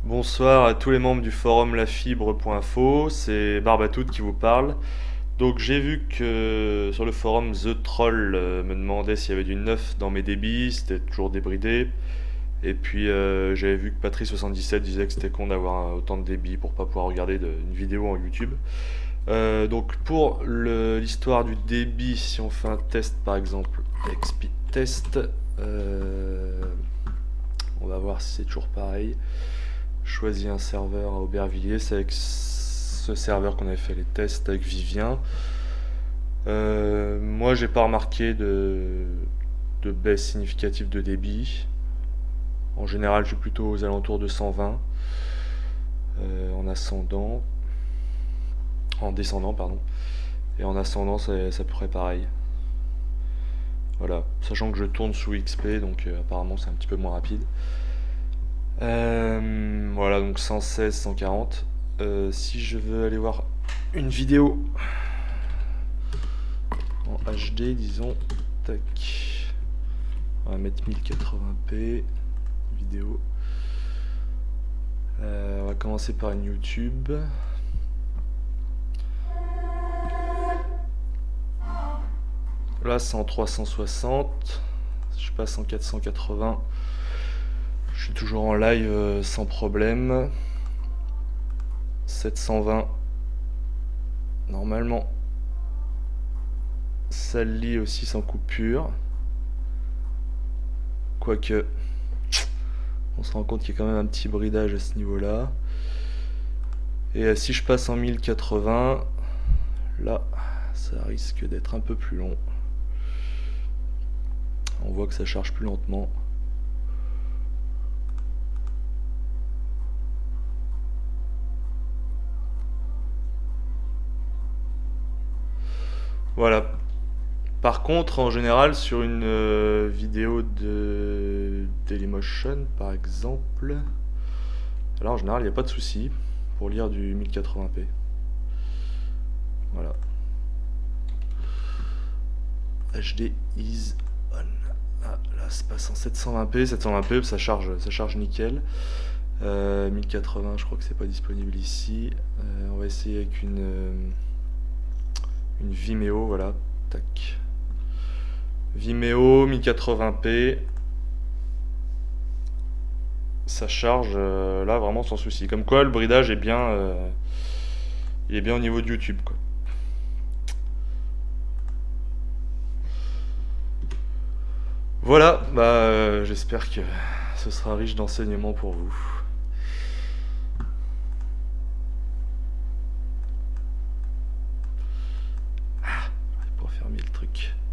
Bonsoir à tous les membres du forum lafibre.info, c'est Barbatout qui vous parle. Donc j'ai vu que sur le forum The Troll me demandait s'il y avait du neuf dans mes débits, c'était toujours débridé. Et puis j'avais vu que Patrice77 disait que c'était con d'avoir autant de débit pour pas pouvoir regarder une vidéo en YouTube. Donc pour l'histoire du débit, si on fait un test par exemple, XP test, on va voir si c'est toujours pareil. Choisis un serveur à Aubervilliers, c'est avec ce serveur qu'on avait fait les tests avec Vivien. Moi j'ai pas remarqué de baisse significative de débit. En général je suis plutôt aux alentours de 120 en ascendant. En descendant pardon. Et en ascendant c'est à peu près pareil. Voilà, sachant que je tourne sous XP donc apparemment c'est un petit peu moins rapide. Voilà, donc 116, 140. Si je veux aller voir une vidéo en HD, disons, tac, on va mettre 1080p vidéo. On va commencer par une YouTube. Là, c'est en 360. Je passe en 480. Je suis toujours en live sans problème. 720. Normalement, ça lit aussi sans coupure. Quoique, on se rend compte qu'il y a quand même un petit bridage à ce niveau-là. Et si je passe en 1080, là, ça risque d'être un peu plus long. On voit que ça charge plus lentement. Voilà. Par contre, en général, sur une vidéo de Dailymotion, par exemple, là en général, il n'y a pas de souci pour lire du 1080p. Voilà. HD is on. Ah, là, ça passe en 720p. 720p, ça charge nickel. 1080, je crois que c'est pas disponible ici. On va essayer avec une Vimeo, voilà. Tac. Vimeo 1080p, ça charge là vraiment sans souci. Comme quoi le bridage est bien, il est bien au niveau de YouTube quoi. Voilà, bah j'espère que ce sera riche d'enseignements pour vous. Ah, pour fermer le truc.